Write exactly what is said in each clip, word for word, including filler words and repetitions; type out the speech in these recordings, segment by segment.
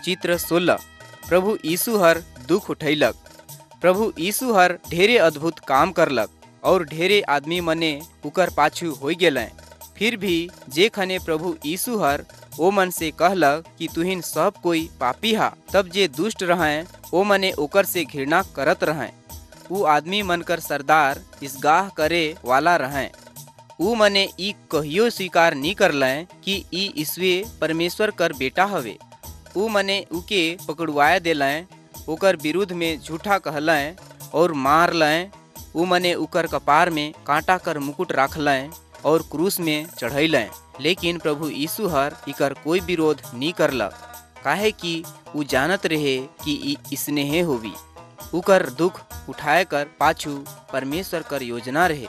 चित्र सोलह। प्रभु यीशु हर दुख उठैलक। प्रभु यीशु हर ढेरे अद्भुत काम करलक और ढेरे आदमी मने उकर पाछू हो गेलें। फिर भी जे खने प्रभु यीशु हर ओ मन से कहलक कि तुहिन सब कोई पापी हा, तब जे दुष्ट रहें ओ मने ओकर से घृणा करत रहें। ऊ आदमी मनकर सरदार इसगाह करे वाला रहें। ऊ मने ई कहियो स्वीकार नी करलें कि ई ईश्वरीय परमेश्वर कर बेटा हवे। ऊ मने उके पकड़वाए देलें, ओकर विरुद्ध में झूठा कहलें और मार लें। ऊ मने उकर कपार में कांटा कर मुकुट राखलें और क्रूस में चढ़ैलें। लेकिन प्रभु यीशु हर इकर कोई विरोध नी करलक, काहे कि ऊ जानत रहे कि ई स्नेहे होवी। उकर दुख उठाए कर पाछू परमेश्वर कर योजना रहे।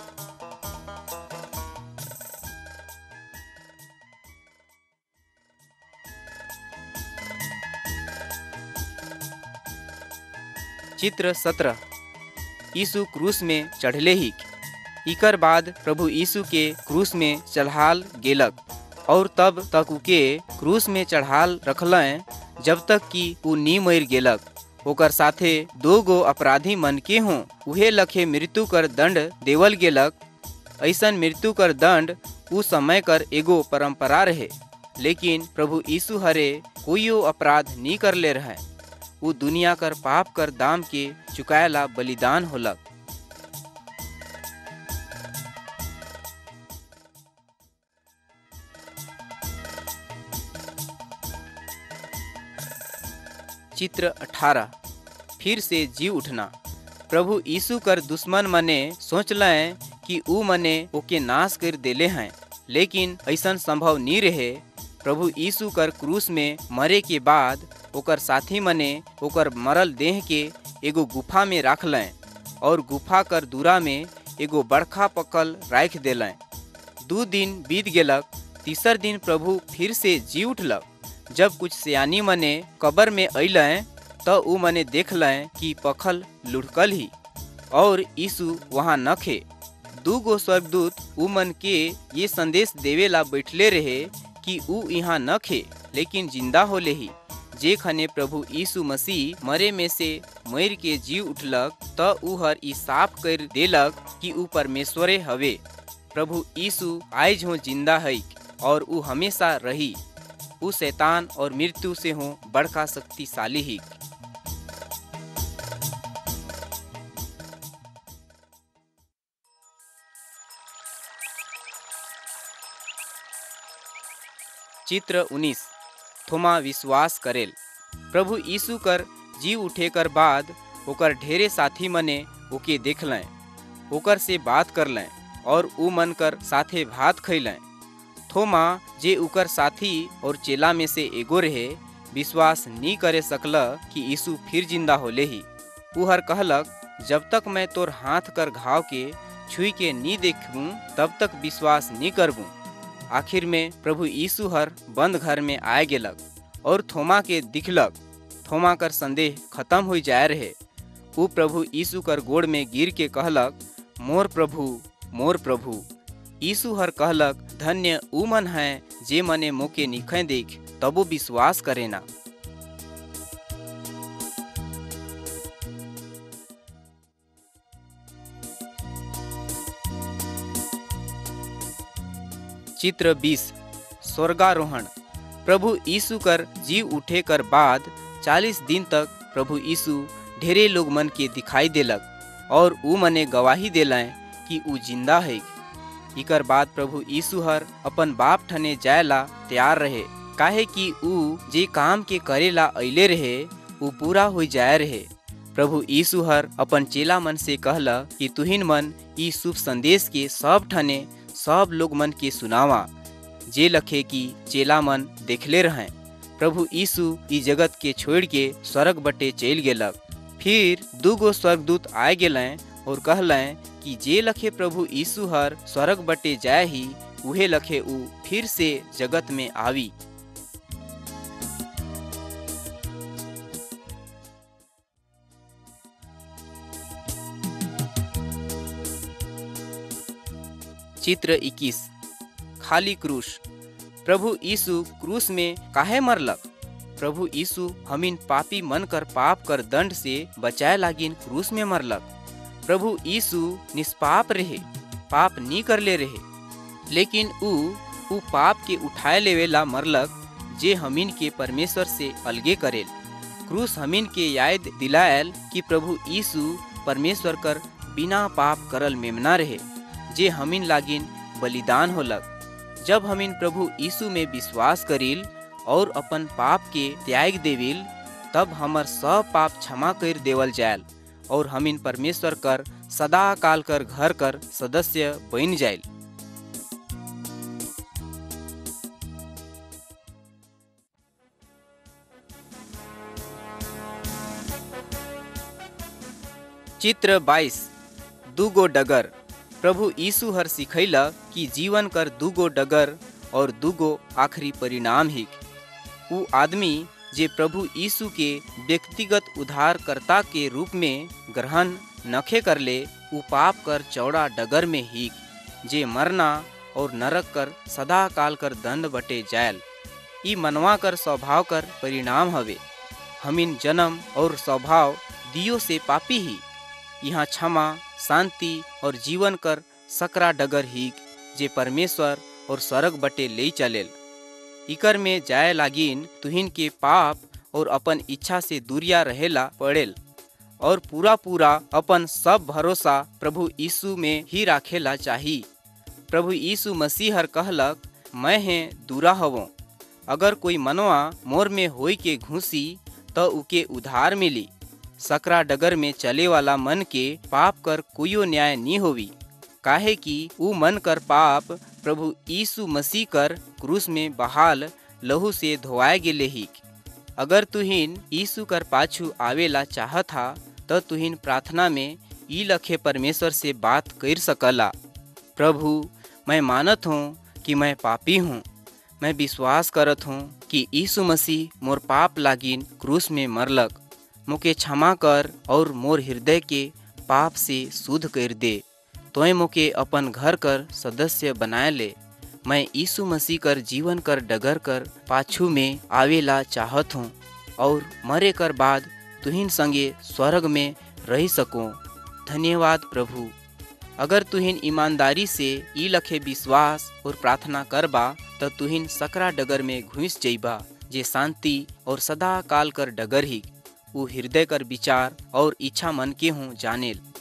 चित्र सत्रह। यीशु क्रूस में चढ़ले ही। इकर बाद प्रभु यीशु के क्रूस में चढ़ाल गेलक और तब तक उके क्रूस में चढ़ाल रखलें जब तक कि ऊ नी मर गेलक। ओकर साथे दो गो अपराधी मन के हों उहे लखे मृत्यु कर दंड देवल गेलक। ऐसन मृत्यु कर दंड ऊ समय कर एगो परंपरा रहे। लेकिन प्रभु यीशु हरे कोईयो अपराध नी करले रहे। ऊ दुनिया कर पाप कर दाम के चुकाएला बलिदान होलक। चित्र अठारह। फिर से जी उठना। प्रभु यीशु कर दुश्मन मने सोच लें कि ऊ मने ओके नाश कर देले हैं, लेकिन ऐसन संभव नी रहे। प्रभु यीशु कर क्रूस में मरे के बाद ओकर साथी मने ओकर मरल देह के एगो गुफा में राख लें और गुफा कर दूरा में एगो बड़खा पकल राख देलें। दो दिन बीत गेलक। तीसर दिन प्रभु फिर से जी उठलक। जब कुछ सियानी मने कब्र में अइलें तो ऊ मने देख लें कि पखल लुढ़कल ही और यीशु वहाँ न खे। दू गो स्वर्गदूत ऊ मन के ये संदेश देवेला बैठले रहे कि ऊ यहाँ न खे, लेकिन जिंदा होले ही। जे खने प्रभु यीशु मसीह मरे में से मर के जी उठलक तो ऊ हर ई साफ कर देलक कि ऊ परमेश्वरे हवे। प्रभु यीशु आज हो जिंदा है और ऊ हमेशा रही। ऊ शैतान और मृत्यु से हो बड़का शक्तिशाली ही। चित्र उन्नीस। थोमा विश्वास करेल। प्रभु यीशु कर जी उठे कर बाद ओकर ढेरे साथी मने ओके देख लें, ओकर से बात कर लें और ऊ मन कर साथे भात खैलें। थोमा जे उकर साथी और चेला में से एगो रहे, विश्वास नी करे सकला कि यीशु फिर जिंदा होले ही। ऊ हर कहलक, जब तक मैं तोर हाथ कर घाव के छुई के नी देखूं तब तक विश्वास नी करबूं। आखिर में प्रभु यीशु हर बंद घर में आए गेलक और थोमा के दिखलक। थोमा कर संदेह खत्म हो जाए रहे। ऊ प्रभु यीशु कर गोड़ में गिर के कहलक, मोर प्रभु मोर प्रभु। यीशु हर कहलक, धन्य ऊ मन है जे मने मोके निखे देख तबो विश्वास करेना। चित्र बीस। स्वर्गारोहण। प्रभु यीशु कर जी उठे कर बाद चालीस दिन तक प्रभु यीशु ढेरे लोग मन के दिखाई देलक और ऊ मने गवाही देलें कि ऊ जिंदा है। इकर बाद प्रभु यीशु हर अपन बाप ठने जायला तैयार रहे, काहे कि ऊ जे काम के करेला अइले रहे ऊ पूरा हो जाए रहे। प्रभु यीशु हर अपन चेला मन से कहला कि तुहिन मन ई शुभ संदेश के सब ठने सब लोग मन के सुनावा, जे लखे कि चेला मन देखले रहें। प्रभु यीशु ई जगत के छोड़ के स्वर्ग बटे चल गेलक। फिर दू गो स्वर्गदूत आए गेलें और कहलें कि जे लखे प्रभु यीशु हर स्वर्ग बटे जाए ही, उहे लखे ऊ फिर से जगत में आवी। चित्र इक्कीस। खाली क्रूस। प्रभु यीशु क्रूस में काहे मरलक? प्रभु यीशु हमीन पापी मन कर पाप कर दंड से बचाए लागिन क्रूस में मरलक। प्रभु यीशु निष्पाप रहे, पाप नी कर ले रहे, लेकिन ऊ ऊ पाप के उठाए लेवेला मरलक जे हमीन के परमेश्वर से अलगे करेल। क्रूस हमीन के याद दिलायल कि प्रभु यीशु परमेश्वर कर बिना पाप करल मेमना रहे, जे हमीन लागिन बलिदान होलक। जब हमीन प्रभु यीशु में विश्वास करील और अपन पाप के त्याग देविल, तब हमर सब पाप क्षमा कर देवल जायल और हमीन परमेश्वर कर सदा काल कर घर कर सदस्य बन जायल। चित्र बाईस। दूगो डगर। प्रभु यीशु हर सिखैला कि जीवन कर दूगो डगर और दूगो आखिरी परिणाम ही। ऊ आदमी जे प्रभु यीशु के व्यक्तिगत उद्धारकर्ता के रूप में ग्रहण नखे कर ले, ऊ पाप कर चौड़ा डगर में ही जे मरना और नरक कर सदा काल कर दंड बटे जायल। ई मनवा कर स्वभाव कर परिणाम हवे। हमीन जन्म और स्वभाव दियो से पापी ही। यहाँ क्षमा, शांति और जीवन कर सकरा डगर ही जे परमेश्वर और स्वर्ग बटे ले चलेल। इकर में जाए लागिन तुहिन के पाप और अपन इच्छा से दूरिया रहेला पड़ेल और पूरा पूरा अपन सब भरोसा प्रभु यीशु में ही राखेला चाहिए। प्रभु यीशु मसीह हर कहलक, मैं है दूरा हवों। अगर कोई मनवा मोर में होई के घुसी तो उके उधार मिली। सकरा डगर में चले वाला मन के पाप कर कोई न्याय नहीं होवी, काहे कि ऊ मन कर पाप प्रभु यीशु मसीह कर क्रूस में बहाल लहू से धोवाए गेले ही। अगर तुहिन यीशु कर पाछू आवेला चाहता तो तुहिन प्रार्थना में ई लखे परमेश्वर से बात कर सकला, प्रभु मैं मानत हूँ कि मैं पापी हूँ। मैं विश्वास करत हूँ कि यीशु मसीह मोर पाप लागिन क्रूस में मरलक। मुके क्षमा कर और मोर हृदय के पाप से शुद्ध कर दे। तोय मुके अपन घर कर सदस्य बनाए ले। मैं यीशु मसीह कर जीवन कर डगर कर पाछू में आवेला चाहत हूँ और मरे कर बाद तुहिन संगे स्वर्ग में रह सको। धन्यवाद प्रभु। अगर तुहिन ईमानदारी से ई लखे विश्वास और प्रार्थना करबा तो तुहिन सकरा डगर में घुस जइबा, जे शांति और सदा काल कर डगर ही। ऊ हृदय कर विचार और इच्छा मन के हूँ जानेल।